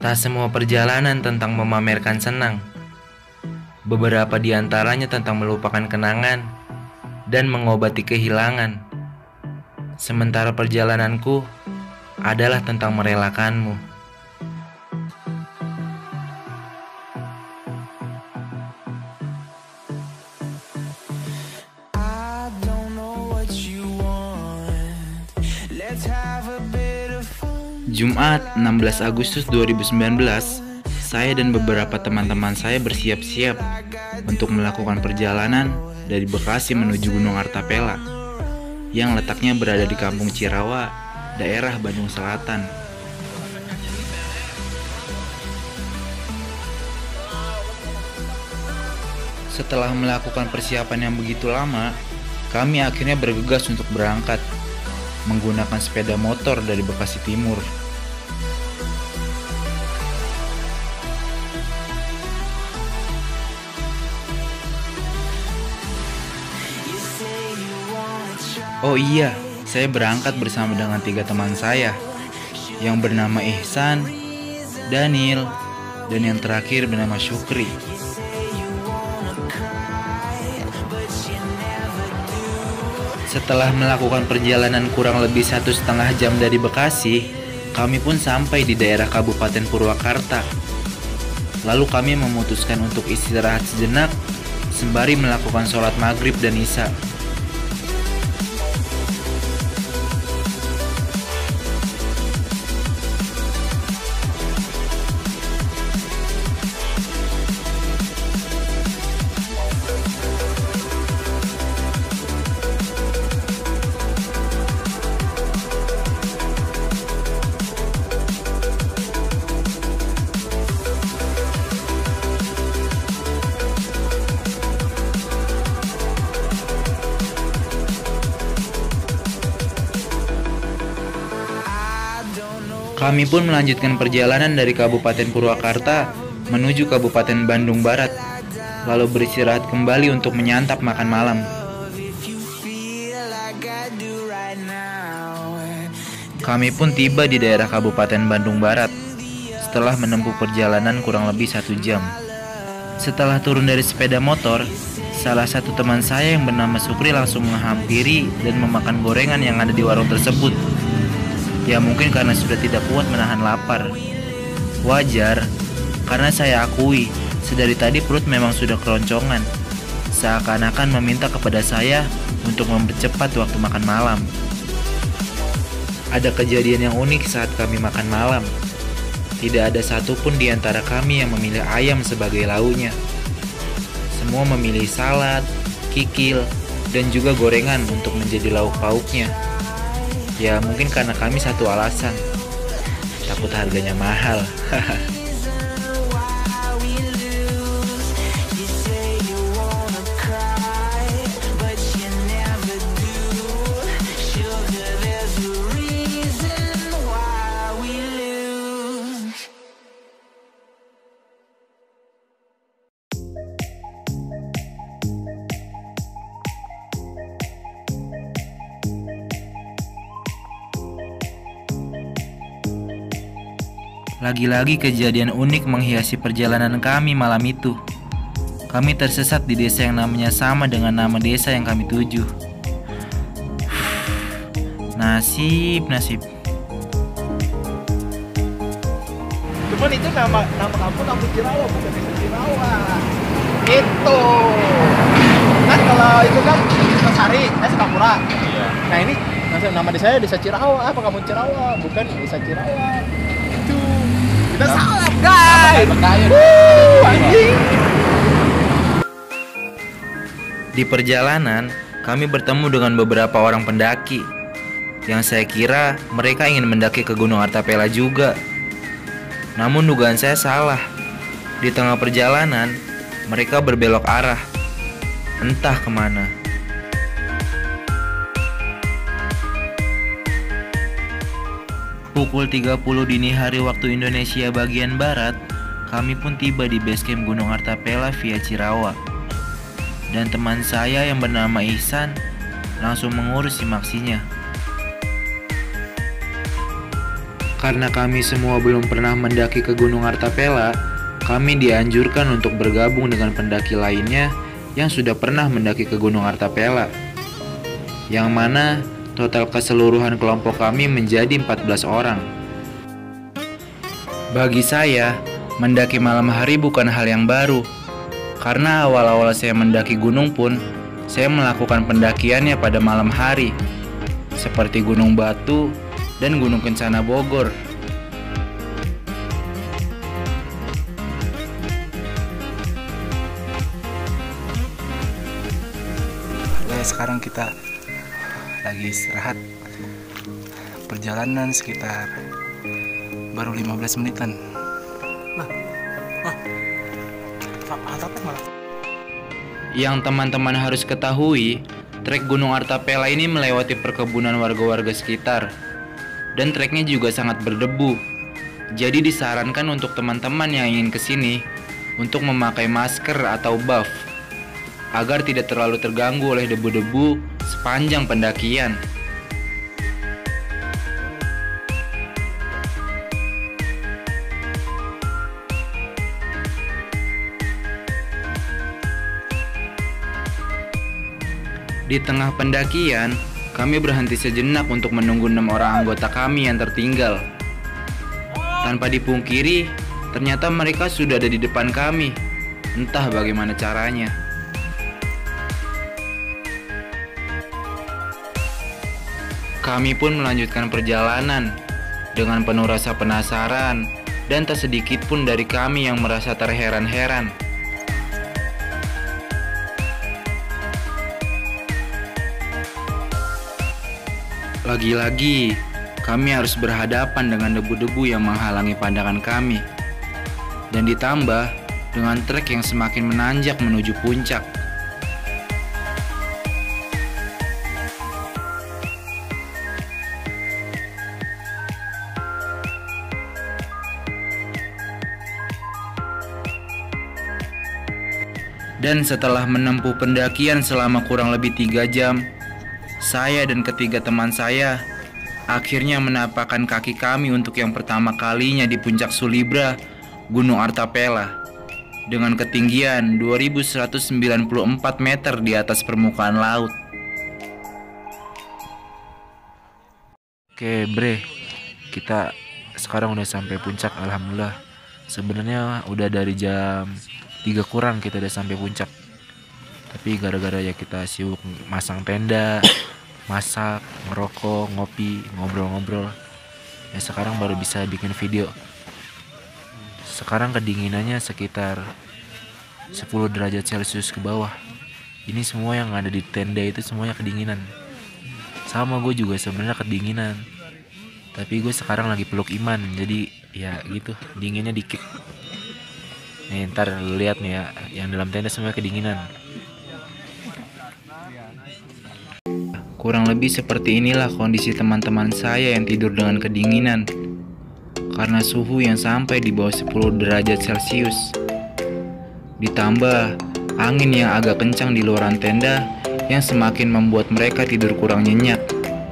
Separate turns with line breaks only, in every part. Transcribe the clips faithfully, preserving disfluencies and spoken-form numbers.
Tak semua perjalanan tentang memamerkan senang. Beberapa di antaranya tentang melupakan kenangan dan mengobati kehilangan. Sementara perjalananku adalah tentang merelakanmu. Jumat enam belas Agustus dua ribu sembilan belas, saya dan beberapa teman-teman saya bersiap-siap untuk melakukan perjalanan dari Bekasi menuju Gunung Artapela yang letaknya berada di Kampung Cirawa, daerah Bandung Selatan. Setelah melakukan persiapan yang begitu lama, kami akhirnya bergegas untuk berangkat menggunakan sepeda motor dari Bekasi Timur. Oh iya, saya berangkat bersama dengan tiga teman saya yang bernama Ihsan, Daniel, dan yang terakhir bernama Syukri. Setelah melakukan perjalanan kurang lebih satu setengah jam dari Bekasi, kami pun sampai di daerah Kabupaten Purwakarta. Lalu kami memutuskan untuk istirahat sejenak sembari melakukan sholat maghrib dan isya. Kami pun melanjutkan perjalanan dari Kabupaten Purwakarta menuju Kabupaten Bandung Barat, lalu beristirahat kembali untuk menyantap makan malam. Kami pun tiba di daerah Kabupaten Bandung Barat setelah menempuh perjalanan kurang lebih satu jam. Setelah turun dari sepeda motor, salah satu teman saya yang bernama Sukri langsung menghampiri dan memakan gorengan yang ada di warung tersebut. Ya mungkin karena sudah tidak kuat menahan lapar. Wajar, karena saya akui sedari tadi perut memang sudah keroncongan, seakan-akan meminta kepada saya untuk mempercepat waktu makan malam. Ada kejadian yang unik saat kami makan malam. Tidak ada satupun di antara kami yang memilih ayam sebagai lauknya. Semua memilih salad, kikil, dan juga gorengan untuk menjadi lauk pauknya. Ya mungkin karena kami satu alasan, takut harganya mahal. Lagi-lagi kejadian unik menghiasi perjalanan kami malam itu. Kami tersesat di desa yang namanya sama dengan nama desa yang kami tuju. Nasib, nasib.
Cuman itu nama nama kampung kampung Cirawa, bukan desa Cirawa. Itu. Kan kalau itu kan desa Sari, eh Sukapura. Iya. Nah ini nama desa desa Cirawa, apa kampung Cirawa, bukan desa Cirawa. Itu. Kita salah, guys. Wuh, anjing.
Di perjalanan, kami bertemu dengan beberapa orang pendaki yang saya kira mereka ingin mendaki ke Gunung Artapela juga. Namun dugaan saya salah. Di tengah perjalanan, mereka berbelok arah, entah kemana. Pukul tiga puluh dini hari waktu Indonesia bagian Barat, kami pun tiba di basecamp Gunung Artapela via Cirawa. Dan teman saya yang bernama Ihsan langsung mengurus simaksinya. Karena kami semua belum pernah mendaki ke Gunung Artapela, kami dianjurkan untuk bergabung dengan pendaki lainnya yang sudah pernah mendaki ke Gunung Artapela. Yang mana total keseluruhan kelompok kami menjadi empat belas orang. Bagi saya, mendaki malam hari bukan hal yang baru. Karena awal-awal saya mendaki gunung pun, saya melakukan pendakiannya pada malam hari, seperti Gunung Batu dan Gunung Kencana Bogor.
Oke, sekarang kita lagi istirahat. Perjalanan sekitar baru lima belas menitan. Nah, nah, apa malah?
Yang teman-teman harus ketahui, trek Gunung Artapela ini melewati perkebunan warga-warga sekitar. Dan treknya juga sangat berdebu. Jadi disarankan untuk teman-teman yang ingin kesini untuk memakai masker atau buff agar tidak terlalu terganggu oleh debu-debu sepanjang pendakian. Di tengah pendakian, kami berhenti sejenak untuk menunggu enam orang anggota kami yang tertinggal. Tanpa dipungkiri, ternyata mereka sudah ada di depan kami. Entah bagaimana caranya. Kami pun melanjutkan perjalanan dengan penuh rasa penasaran, dan tak sedikit pun dari kami yang merasa terheran-heran. Lagi-lagi, kami harus berhadapan dengan debu-debu yang menghalangi pandangan kami. Dan ditambah dengan trek yang semakin menanjak menuju puncak. Dan setelah menempuh pendakian selama kurang lebih tiga jam, saya dan ketiga teman saya akhirnya menapakkan kaki kami untuk yang pertama kalinya di puncak Sulibra, Gunung Artapela, dengan ketinggian dua ribu seratus sembilan puluh empat meter di atas permukaan laut.
Oke bre, kita sekarang udah sampai puncak, alhamdulillah. Sebenarnya udah dari jam tiga kurang kita udah sampai puncak. Tapi gara-gara ya kita sibuk masang tenda, masak, ngerokok, ngopi, ngobrol-ngobrol, ya sekarang baru bisa bikin video. Sekarang kedinginannya sekitar sepuluh derajat celcius ke bawah. Ini semua yang ada di tenda itu semuanya kedinginan. Sama gue juga sebenarnya kedinginan. Tapi gue sekarang lagi peluk Iman, jadi ya gitu, dinginnya dikit. Nih ntar lu lihat nih ya, yang dalam tenda semua kedinginan.
Kurang lebih seperti inilah kondisi teman-teman saya yang tidur dengan kedinginan karena suhu yang sampai di bawah sepuluh derajat celcius. Ditambah angin yang agak kencang di luaran tenda yang semakin membuat mereka tidur kurang nyenyak.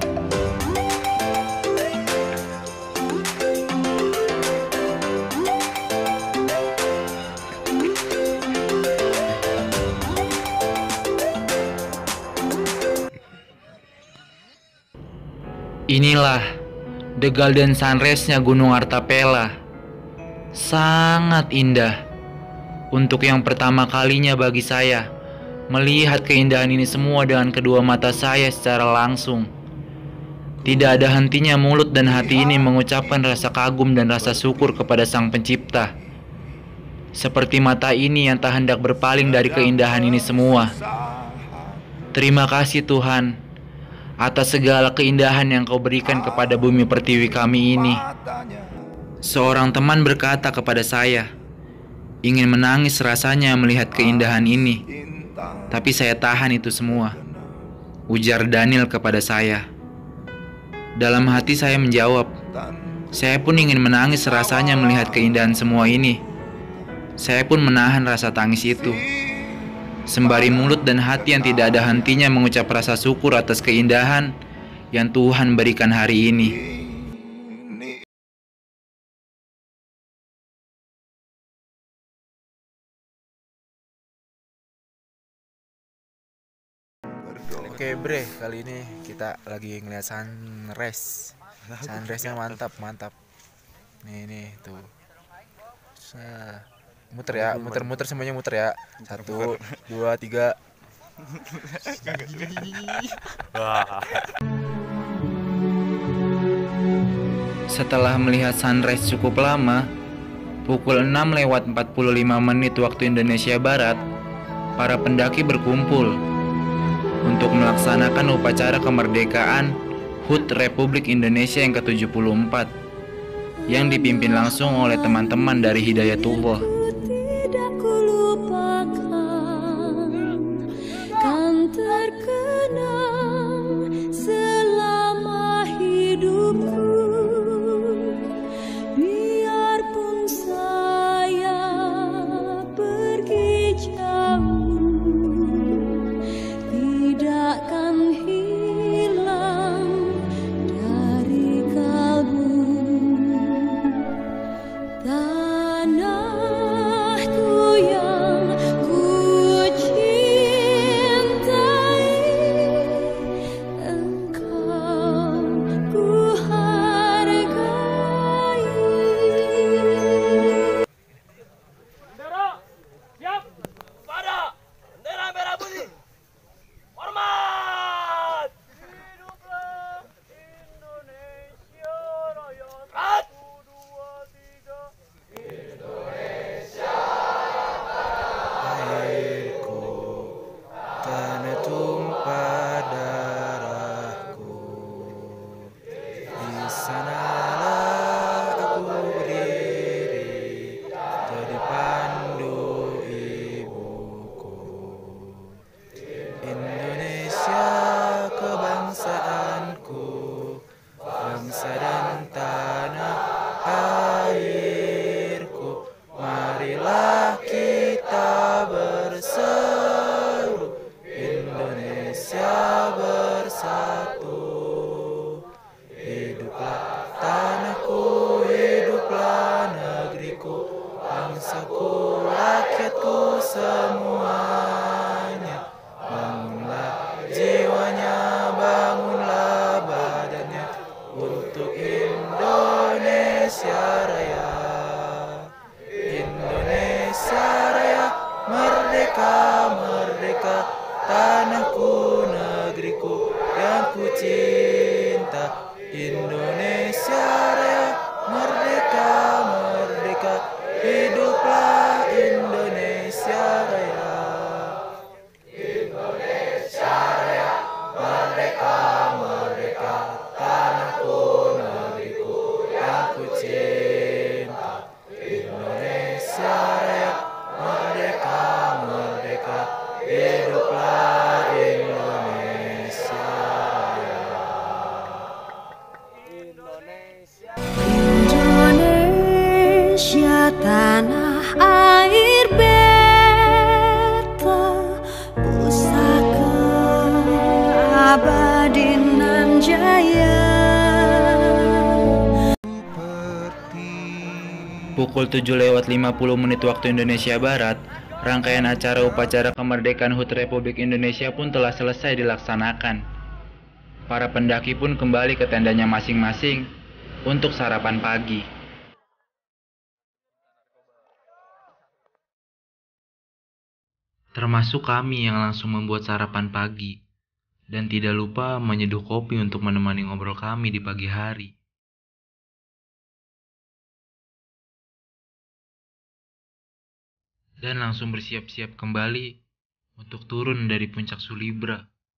Inilah the golden sunrise-nya Gunung Artapela. Sangat indah. Untuk yang pertama kalinya bagi saya melihat keindahan ini semua dengan kedua mata saya secara langsung. Tidak ada hentinya mulut dan hati ini mengucapkan rasa kagum dan rasa syukur kepada Sang Pencipta. Seperti mata ini yang tak hendak berpaling dari keindahan ini semua. Terima kasih Tuhan atas segala keindahan yang Kau berikan kepada bumi pertiwi kami ini. Seorang teman berkata kepada saya, ingin menangis rasanya melihat keindahan ini. Tapi saya tahan itu semua, ujar Daniel kepada saya. Dalam hati saya menjawab, saya pun ingin menangis rasanya melihat keindahan semua ini. Saya pun menahan rasa tangis itu, sembari mulut dan hati yang tidak ada hentinya mengucap rasa syukur atas keindahan yang Tuhan berikan hari ini.
Oke bre, kali ini kita lagi ngeliat sunrise. Sunrise-nya mantap, mantap. Nih, nih, tuh. Sa- Muter ya, muter-muter semuanya muter ya. Satu, dua, tiga.
Setelah melihat sunrise cukup lama, pukul enam lewat empat puluh lima menit waktu Indonesia Barat, para pendaki berkumpul untuk melaksanakan upacara kemerdekaan H U T Republik Indonesia yang ke tujuh puluh empat yang dipimpin langsung oleh teman-teman dari Hidayatullah.
Tidak kulupakan, kan terkenang selama hidupku. Biarpun saya pergi jauh, tidak akan hilang dari kalbu. Tanahku yang ku cintai, engkau ku hargai.
Bendera, siap, pada bendera merah putih, hormat. Hiduplah Indonesia Raya. Satu, dua, tiga.
Airku, tanah tumpah darahku. Di sanalah aku berdiri, jadi pandu ibuku. Indonesia kebangsaanku, bangsa dan tanah airku. Marilah kita berseru, Indonesia bersatu. Hiduplah tanahku, hiduplah negeriku, bangsaku, rakyatku semuanya. Bangunlah jiwanya, bangunlah badannya untuk Indonesia Raya. Indonesia Raya, merdeka, merdeka, tanahku, negeriku yang ku cinta. Indonesia Raya, merdeka, merdeka, hiduplah Indonesia Raya. Indonesia Raya, merdeka, merdeka, tanahku, negeriku yang ku cinta. Indonesia Raya, merdeka, merdeka, hiduplah Indonesia Raya.
Indonesia.
Indonesia tanah air beta, pusaka abadi nan jaya.
Pukul tujuh lewat lima puluh menit waktu Indonesia Barat, rangkaian acara upacara kemerdekaan H U T Republik Indonesia pun telah selesai dilaksanakan. Para pendaki pun kembali ke tendanya masing-masing untuk sarapan pagi. Termasuk kami yang langsung membuat sarapan pagi, dan tidak lupa menyeduh kopi untuk menemani ngobrol kami di pagi hari. Dan langsung bersiap-siap kembali untuk turun dari puncak Sulibra.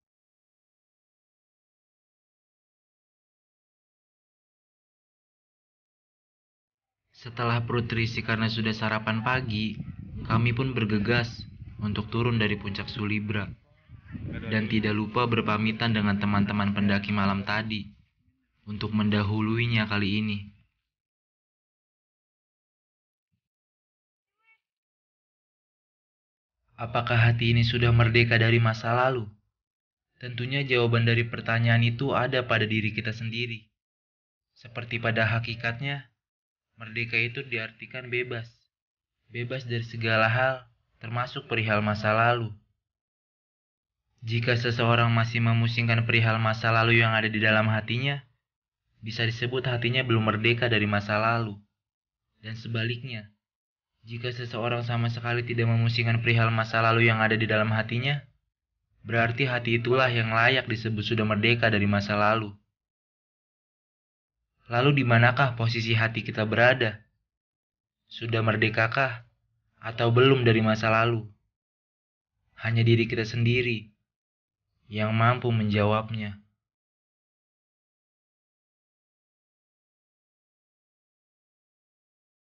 Setelah perut terisi karena sudah sarapan pagi, kami pun bergegas untuk turun dari puncak Sulibra. Dan tidak lupa berpamitan dengan teman-teman pendaki malam tadi untuk mendahuluinya kali ini. Apakah hati ini sudah merdeka dari masa lalu? Tentunya jawaban dari pertanyaan itu ada pada diri kita sendiri. Seperti pada hakikatnya, merdeka itu diartikan bebas. Bebas dari segala hal, termasuk perihal masa lalu. Jika seseorang masih memusingkan perihal masa lalu yang ada di dalam hatinya, bisa disebut hatinya belum merdeka dari masa lalu. Dan sebaliknya, jika seseorang sama sekali tidak memusingkan perihal masa lalu yang ada di dalam hatinya, berarti hati itulah yang layak disebut sudah merdeka dari masa lalu. Lalu di manakah posisi hati kita berada? Sudah merdekakah? Atau belum dari masa lalu? Hanya diri kita sendiri yang mampu menjawabnya.